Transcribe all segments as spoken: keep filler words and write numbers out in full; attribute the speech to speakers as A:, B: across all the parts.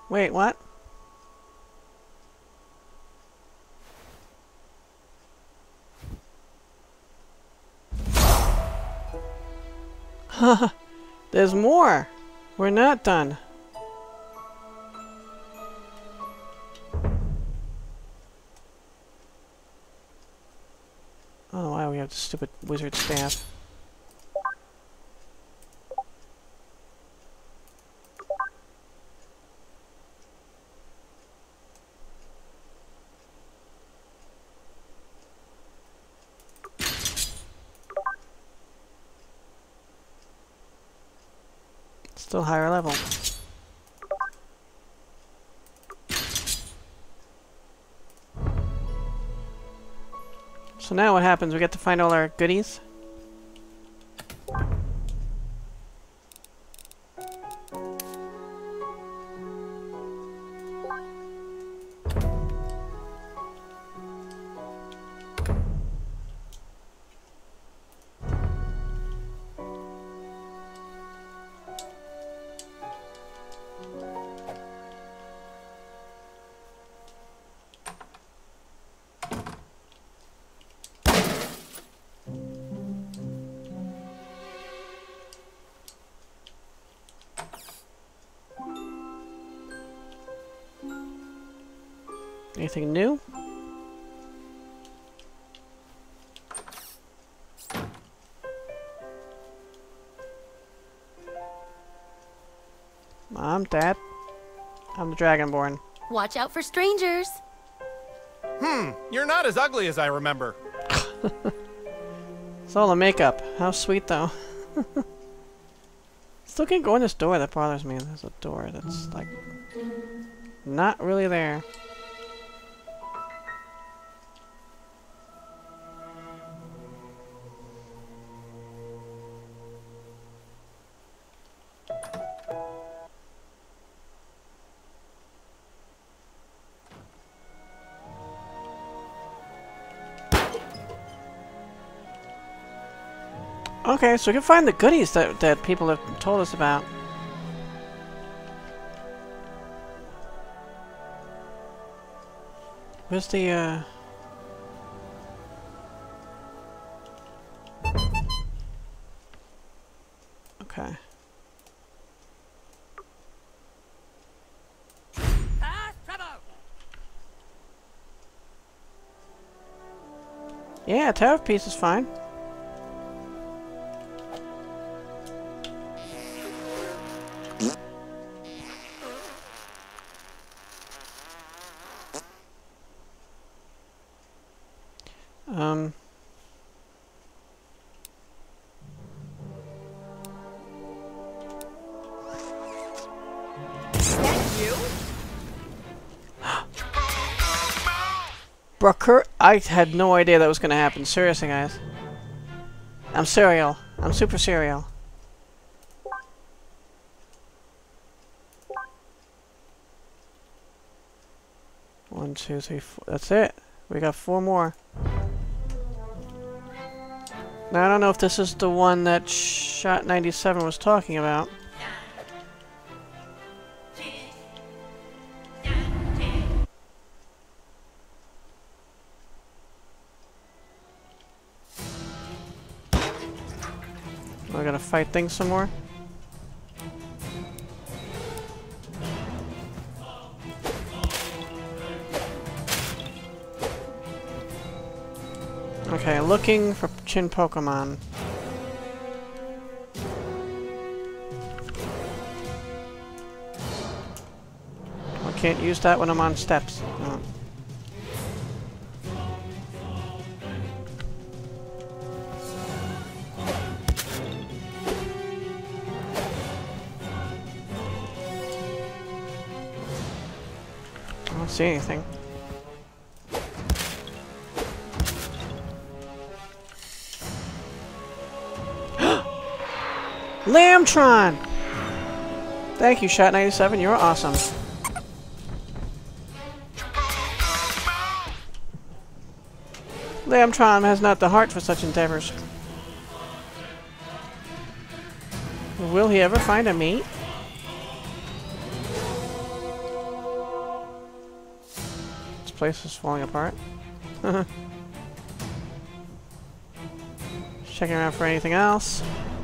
A: Wait, what? Haha, there's more! We're not done. Oh wow, we have the stupid wizard staff. Still higher level. So now what happens? We get to find all our goodies? Anything new? Mom, Dad, I'm the Dragonborn.
B: Watch out for strangers.
C: Hmm, you're not as ugly as I remember.
A: It's all the makeup. How sweet, though. Still can't go in this door. That bothers me. There's a door that's, like, not really there. Okay, so we can find the goodies that, that people have told us about. Where's the, uh... Okay. Yeah, Tower of Peace is fine. Um. Brooker, I had no idea that was going to happen. Seriously, guys. I'm cereal. I'm super cereal. One, two, three, four. That's it. We got four more. Now, I don't know if this is the one that Shot ninety-seven was talking about. We're gonna fight things some more. Okay, looking for Chinpokomon. I can't use that when I'm on steps. No. I don't see anything. Lambtron! Thank you, Shot ninety-seven. You're awesome. Lambtron has not the heart for such endeavors. Will he ever find a mate? place is falling apart. Checking around for anything else.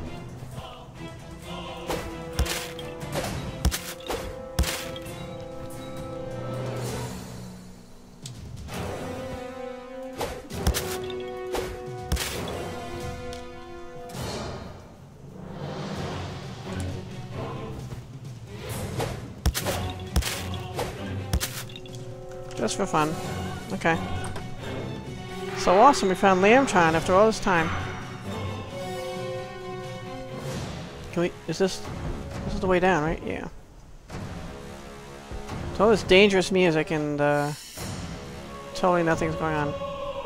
A: Just for fun. Okay. So awesome, we found Lambtron after all this time. Can we... Is this... This is the way down, right? Yeah. So all this dangerous music and, uh... totally nothing's going on.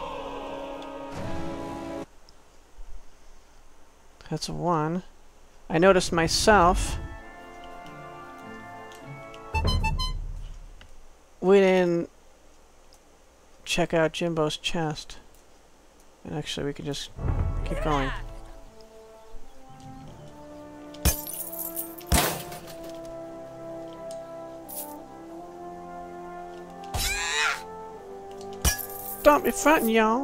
A: That's a one. I noticed myself... We didn't... check out Jimbo's chest. And actually we could just keep going. Don't be frontin', y'all.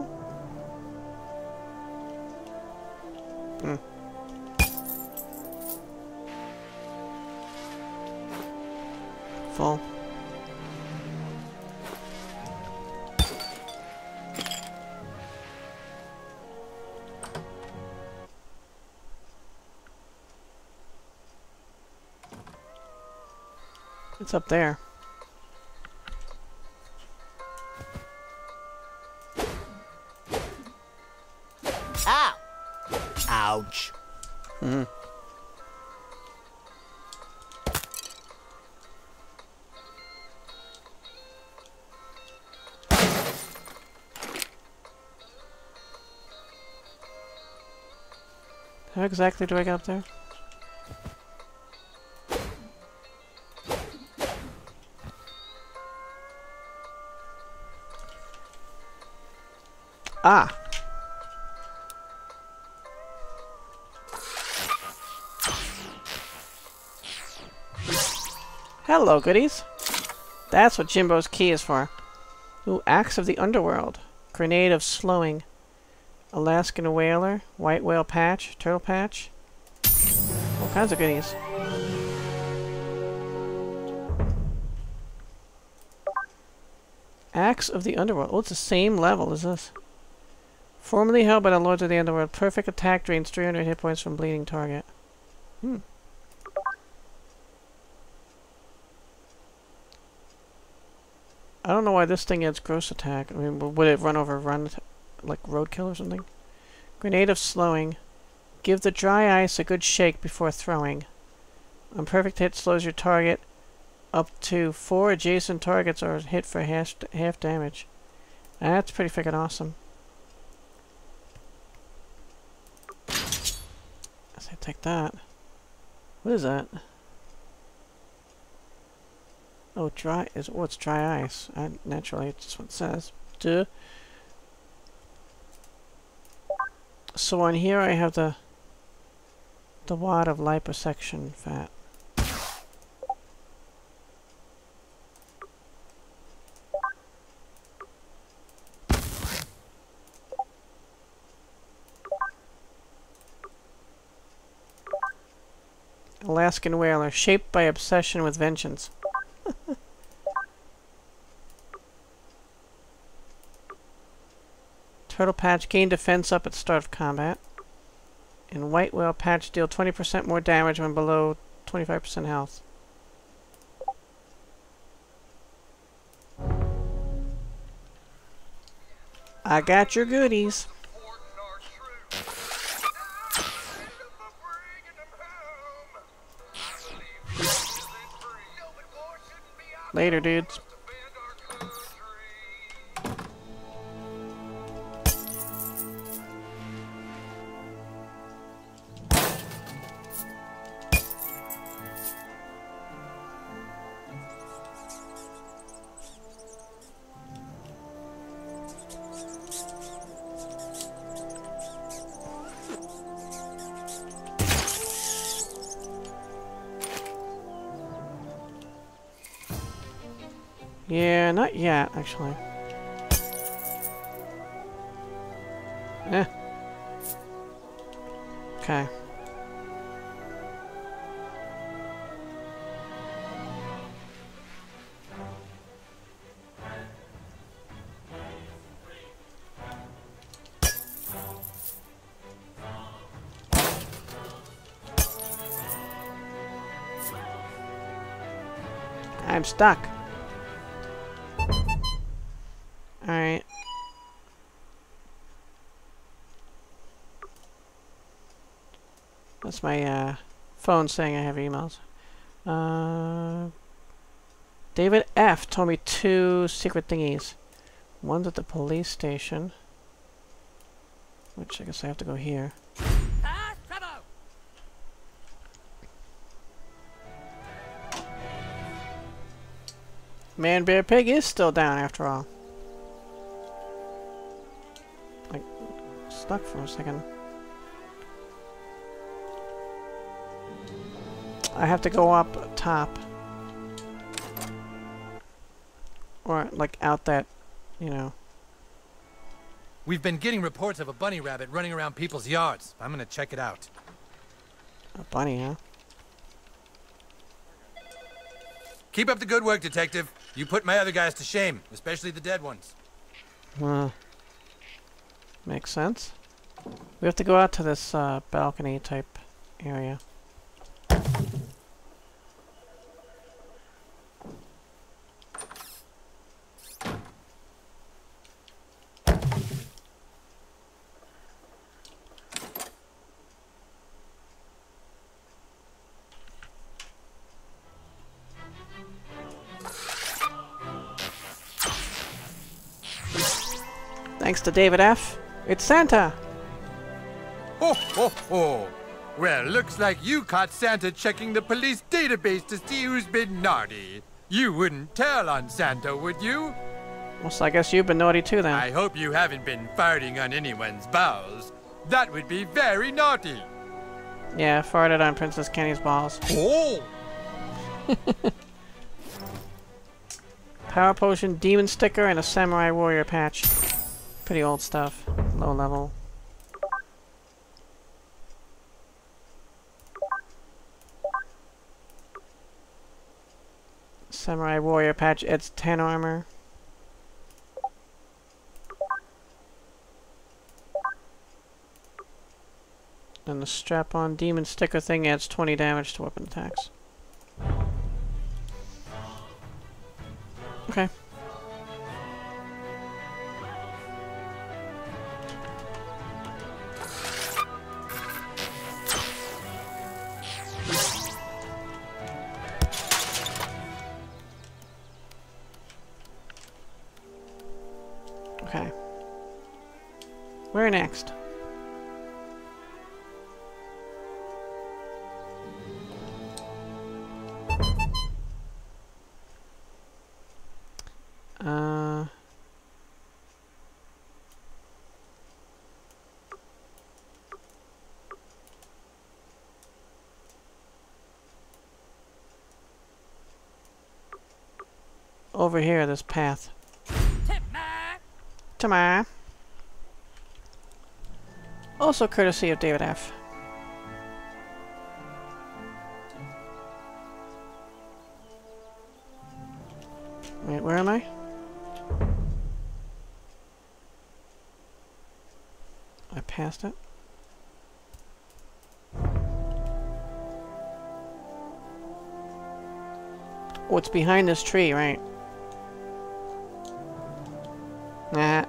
A: Hmm. Full. It's up there.
D: Ow! Ouch.
A: Mm-hmm. How exactly do I get up there? Ah! Hello, goodies. That's what Jimbo's key is for. Ooh, Axe of the Underworld. Grenade of Slowing. Alaskan Whaler. White Whale Patch. Turtle Patch. All kinds of goodies. Axe of the Underworld. Oh, it's the same level as this. Formerly held by the Lords of the Underworld. Perfect attack drains three hundred hit points from bleeding target. Hmm. I don't know why this thing adds gross attack. I mean, would it run over run like roadkill or something? Grenade of Slowing. Give the dry ice a good shake before throwing. On perfect hit, slows your target up to four adjacent targets or hit for half, half damage. That's pretty freaking awesome. I say take that. What is that? Oh, dry is oh, it's dry ice. I, naturally, it's just what it says. Duh. So on here, I have the the wad of liposuction fat. Alaskan Whaler, shaped by obsession with vengeance. Turtle Patch, gain defense up at start of combat. And White Whale Patch, deal twenty percent more damage when below twenty-five percent health. I got your goodies. Later, dudes. Yeah, not yet, actually. Eh. Okay. I'm stuck. Alright. That's my uh, phone saying I have emails. Uh, David F. told me two secret thingies. One's at the police station. Which I guess I have to go here. Man, Bear, Pig is still down after all. Like, stuck for a second. I have to go up top. Or, like, out that, you know.
E: We've been getting reports of a bunny rabbit running around people's yards. I'm gonna check it out.
A: A bunny, huh?
E: Keep up the good work, Detective. You put my other guys to shame, especially the dead ones.
A: Uh, makes sense. We have to go out to this uh, balcony type area. Thanks to David F. It's Santa!
E: Ho ho ho! Well, looks like you caught Santa checking the police database to see who's been naughty. You wouldn't tell on Santa, would you?
A: Well, so I guess you've been naughty too then.
E: I hope you haven't been farting on anyone's bowels. That would be very naughty.
A: Yeah, farted on Princess Kenny's balls.
E: Oh!
A: Power potion, demon sticker, and a samurai warrior patch. Pretty old stuff. Low level. Samurai warrior patch, it's ten armor. And the strap-on demon sticker thing adds twenty damage to weapon attacks. Okay. Okay. Where next? Uh... Over here, this path. Tomorrow. Also courtesy of David F. Wait, where am I? I passed it. Oh, it's behind this tree, right? Nah.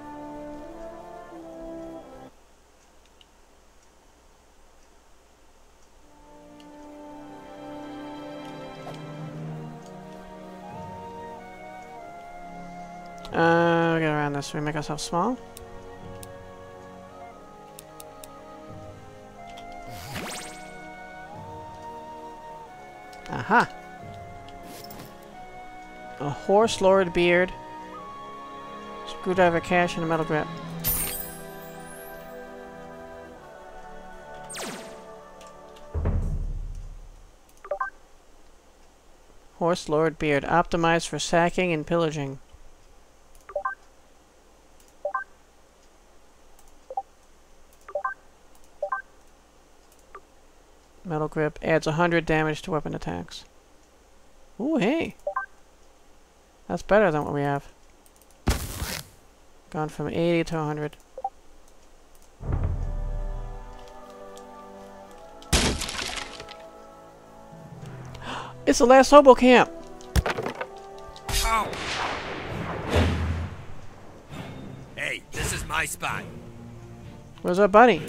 A: Uh, we get around this. We make ourselves small. Aha! A horse lowered beard. Screwdriver cache and a metal grip. Horse lowered beard. Optimized for sacking and pillaging. Metal grip adds one hundred damage to weapon attacks. Ooh, hey. That's better than what we have. Gone from eighty to one hundred. It's the last hobo camp!
D: Oh. Hey, this is my spot.
A: Where's our buddy?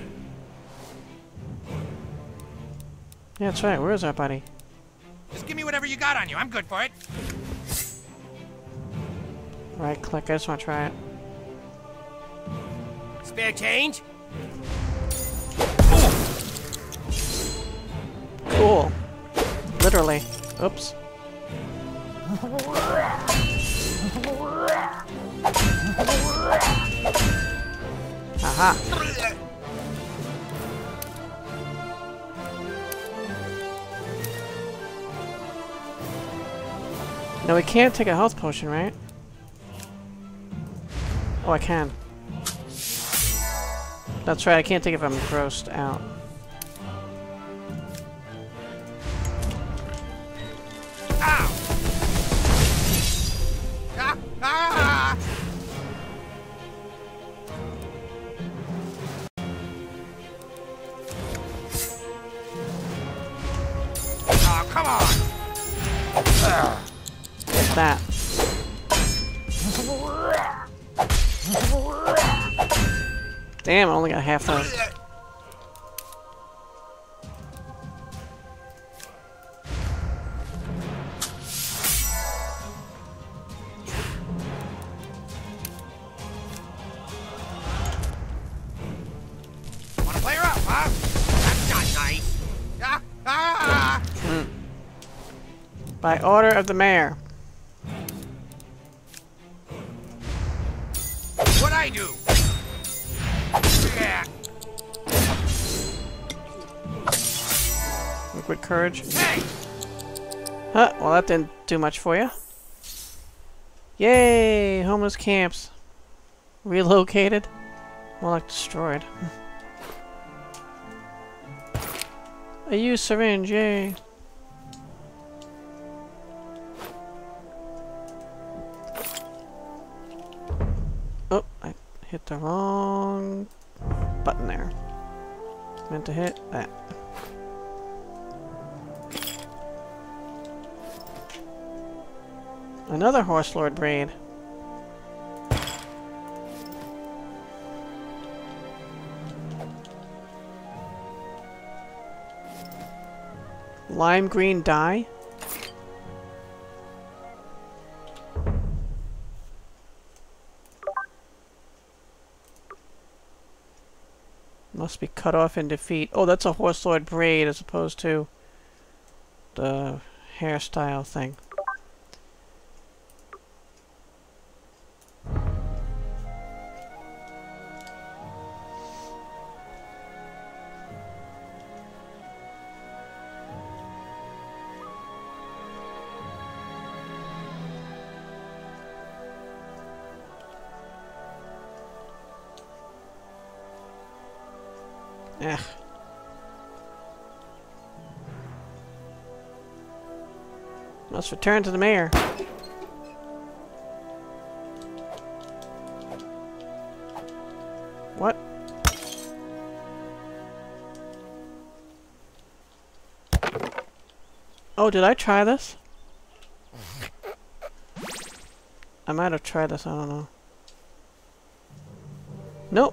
A: Yeah, that's right. Where's our buddy?
C: Just give me whatever you got on you. I'm good for it.
A: Right click. I just want to try it.
D: Spare change?
A: Cool. Literally. Oops. Aha. No, we can't take a health potion, right? Oh, I can. That's right, I can't take it if I'm grossed out.
C: Ow! Ah! Ah! Oh, come on! Ugh.
A: What's that? Damn, I only got half those.
C: Wanna play her up, huh?
D: That's not nice.
C: Ah! Ah!
A: Mm. By order of the mayor.
C: What'd I do? Yeah.
A: Liquid courage.
C: Hey!
A: Huh, well that didn't do much for you. Yay! Homeless camps. Relocated. More like destroyed. A used syringe, yay! Oh, I hit the wrong button there. Meant to hit that. Another Horse Lord braid. Lime green dye? Must be cut off in defeat. Oh, that's a Horse Lord braid as opposed to the hairstyle thing. Ugh. Must return to the mayor. What? Oh, did I try this? I might have tried this, I don't know. Nope.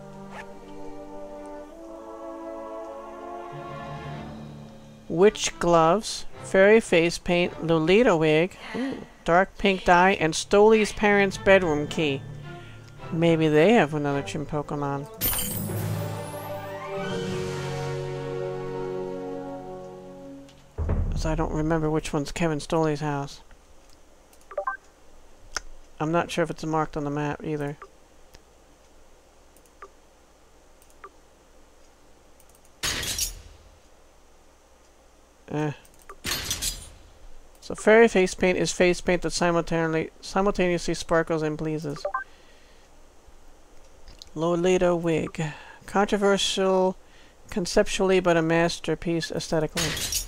A: Witch gloves, fairy face paint, Lolita wig, ooh, dark pink dye, and Stoley's parents' bedroom key. Maybe they have another Chinpokomon. Because I don't remember which one's Kevin Stoley's house. I'm not sure if it's marked on the map either. Eh. So fairy face paint is face paint that simultaneously simultaneously sparkles and pleases. Lolita wig. Controversial conceptually, but a masterpiece aesthetically.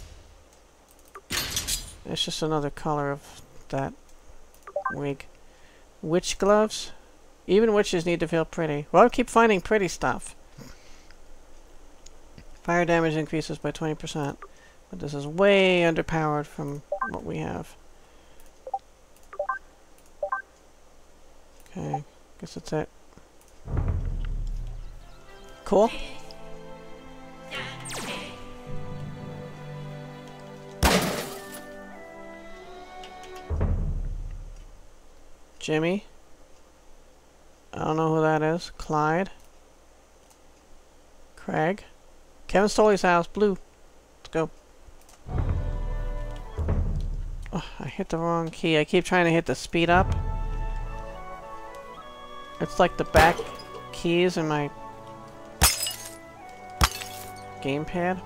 A: It's just another color of that wig. Witch gloves? Even witches need to feel pretty. Well, I keep finding pretty stuff. Fire damage increases by twenty percent. But this is way underpowered from what we have. Okay, guess that's it. Cool. Jimmy. I don't know who that is. Clyde. Craig. Kevin stole his house. Blue. Let's go. Oh, I hit the wrong key. I keep trying to hit the speed up. It's like the back keys in my gamepad.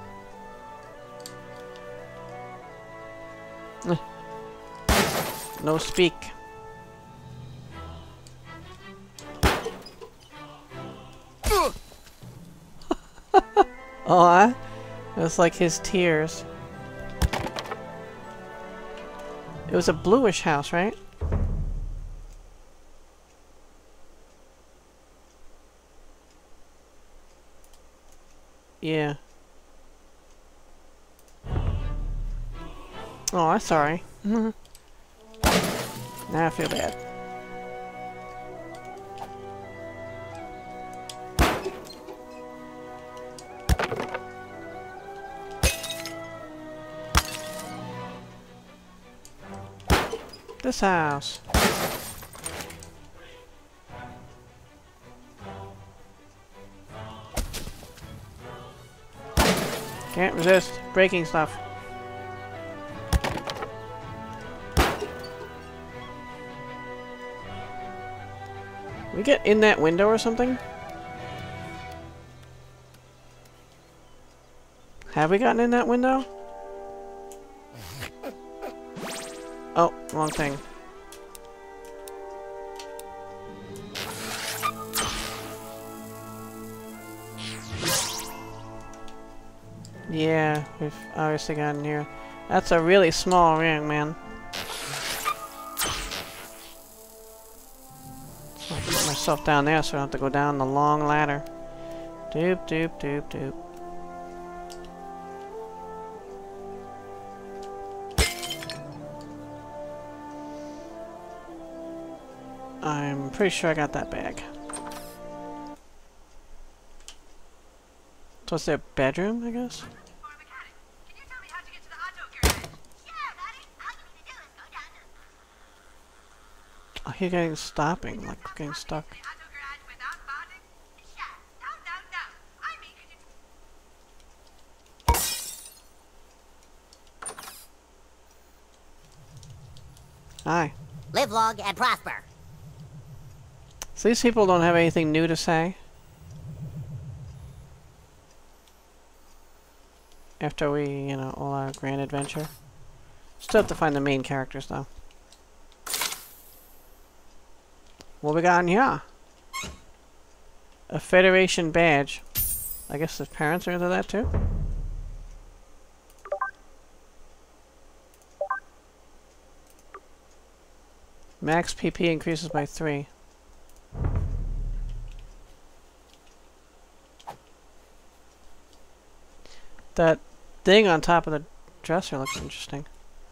A: No speak. Aw, it's like his tears. It was a bluish house, right? Yeah. Oh, I'm sorry. Now I feel bad. This house. Can't resist breaking stuff. We get in that window or something? Have we gotten in that window? Oh, wrong thing. Yeah, we've obviously gotten here. That's a really small ring, man. So I can put myself down there so I don't have to go down the long ladder. Doop, doop, doop, doop. I'm pretty sure I got that bag. So it's their bedroom, I guess? Oh, he's getting stopping, like getting stuck. Hi.
F: Live long and prosper.
A: So these people don't have anything new to say? After we, you know, all our grand adventure. Still have to find the main characters, though. What we got in here? A Federation badge. I guess the parents are into that, too? Max P P increases by three. That thing on top of the dresser looks interesting.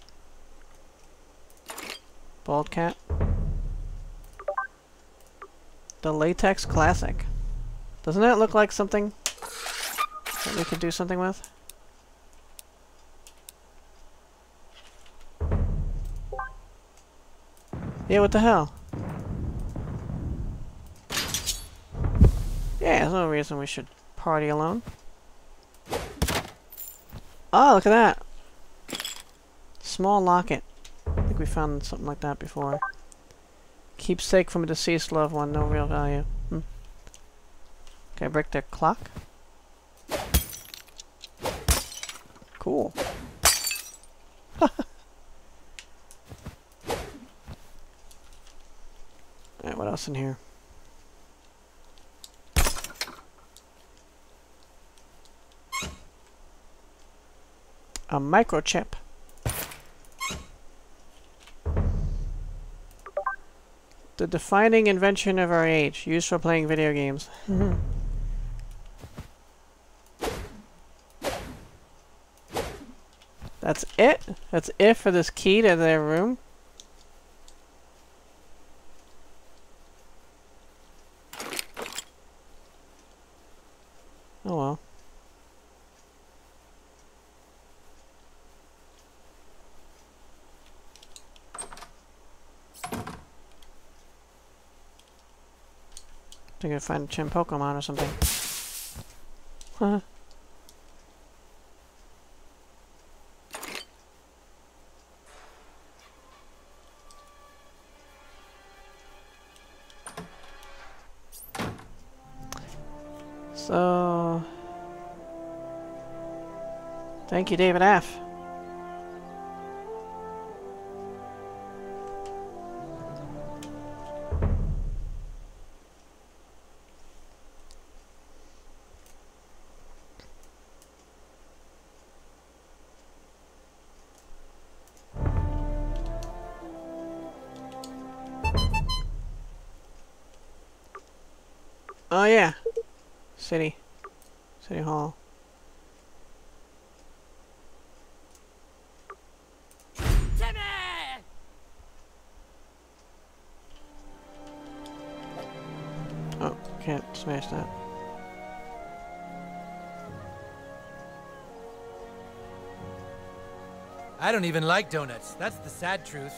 A: Bald cat. The Latex Classic. Doesn't that look like something that we could do something with? Yeah, what the hell? Yeah, there's no reason we should party alone. Oh, look at that! Small locket. I think we found something like that before. Keepsake from a deceased loved one, no real value. Hmm. Can I break the clock? Cool. Alright, what else in here? A microchip. The defining invention of our age, used for playing video games. That's it? That's it for this key to their room? Oh well. I think I find a Chinpokomon or something. Huh. So... Thank you, David F. Oh yeah, City, City Hall.
D: Timmy!
A: Oh, can't smash that.
G: I don't even like donuts. That's the sad truth.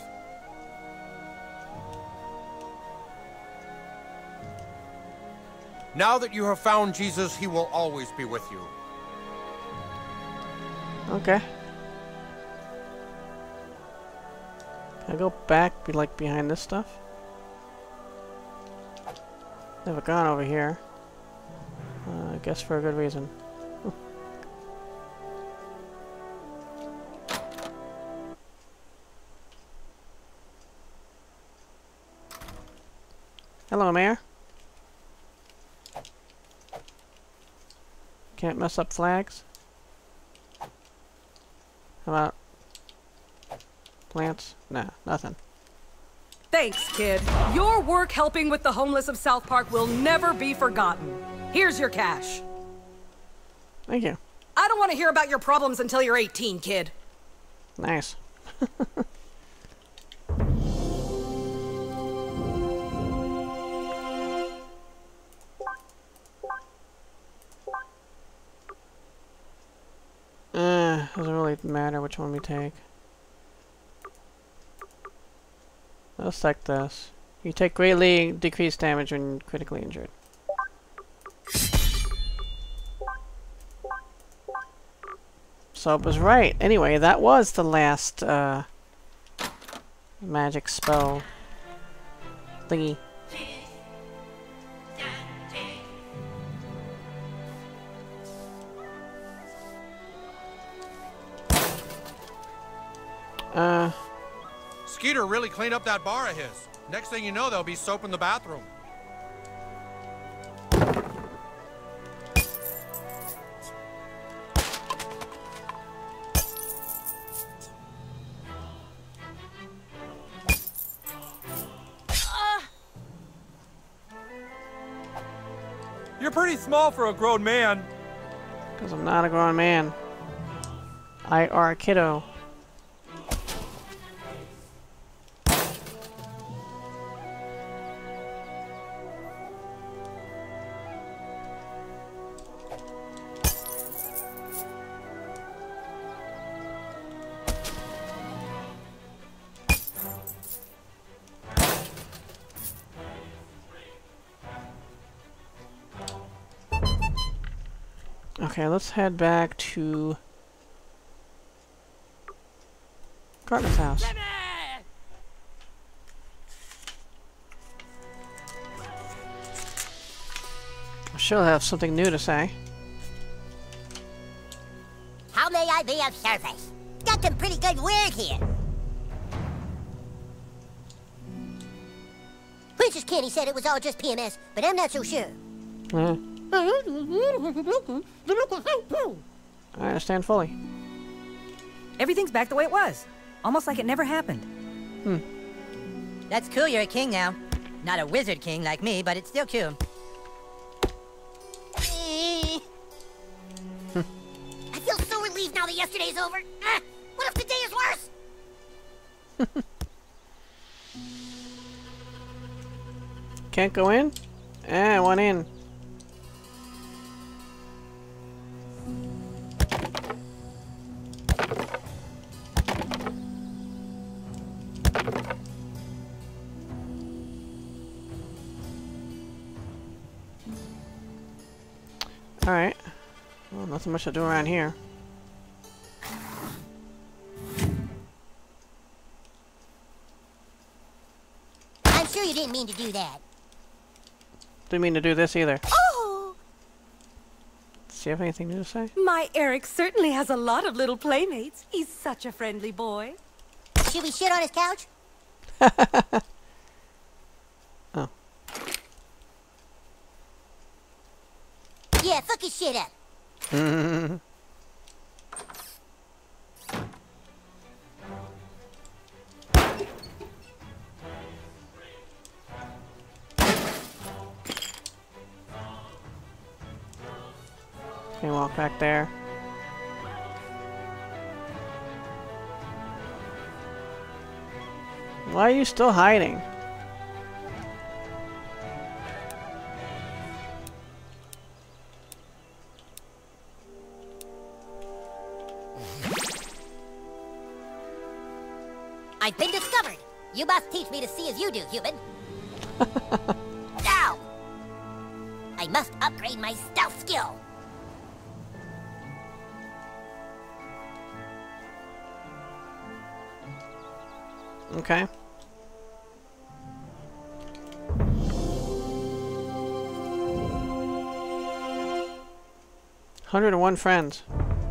C: Now that you have found Jesus, he will always be with you.
A: Okay. Can I go back, be like behind this stuff? Never gone over here. Uh, I guess for a good reason. Hello, Mayor. Can't mess up flags. How about plants? Nah, nothing.
H: Thanks, kid. Your work helping with the homeless of South Park will never be forgotten. Here's your cash.
A: Thank you.
H: I don't want to hear about your problems until you're eighteen, kid.
A: Nice. Uh, doesn't really matter which one we take. Let's take this. You take greatly decreased damage when critically injured. So it was right. Anyway, that was the last uh, magic spell thingy. Uh,
C: Skeeter really cleaned up that bar of his. Next thing you know, there'll be soap in the bathroom.
G: You're pretty small for a grown man.
A: because I'm not a grown man. I are a kiddo. Okay, let's head back to Cartman's house. She'll have something new to say.
F: How may I be of service? Got some pretty good word here. Princess Kenny said it was all just P M S, but I'm not so sure.
A: Uh, I understand fully.
I: Everything's back the way it was. Almost like it never happened.
A: Hmm.
F: That's cool, you're a king now. Not a wizard king like me, but it's still cool. I feel so relieved now that yesterday's over. Ah, what if today is worse?
A: Can't go in? Eh, one in. Alright. Well, nothing much to do around here.
F: I'm sure you didn't mean to do that.
A: Didn't mean to do this either.
B: Oh!
A: Does he have anything new to say?
H: My Eric certainly has a lot of little playmates. He's such a friendly boy.
F: Should we shit on his couch?
A: Oh.
F: Yeah, fuck his shit up.
A: Can you walk back there? Why are you still hiding?
F: I've been discovered. You must teach me to see as you do, human. Ow! I must upgrade my stealth skill.
A: Okay. one hundred and one friends.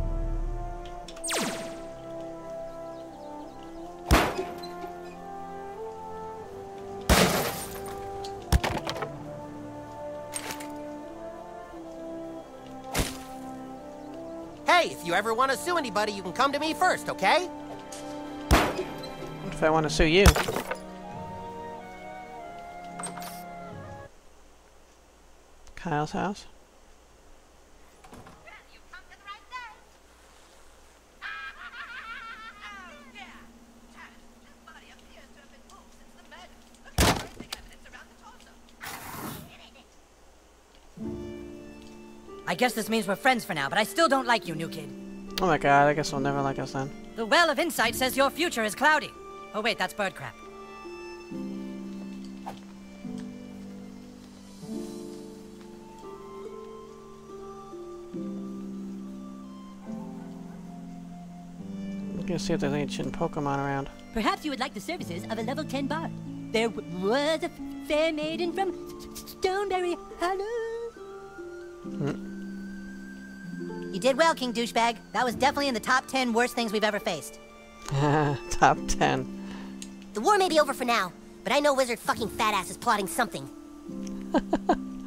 J: Hey, if you ever want to sue anybody, you can come to me first, okay?
A: What if I want to sue you? Kyle's house?
I: I guess this means we're friends for now, but I still don't like you, new kid.
A: Oh my god, I guess I'll never like us then.
I: The Well of Insight says your future is cloudy. Oh wait, that's bird crap.
A: I'm gonna see if there's any Chinpokomon around.
F: Perhaps you would like the services of a level ten bard. There w was a fair maiden from Stoneberry Hollow.
A: Hmm.
F: You did well, King Douchebag. That was definitely in the top ten worst things we've ever faced.
A: Top ten.
F: The war may be over for now, but I know Wizard fucking Fat Ass is plotting something.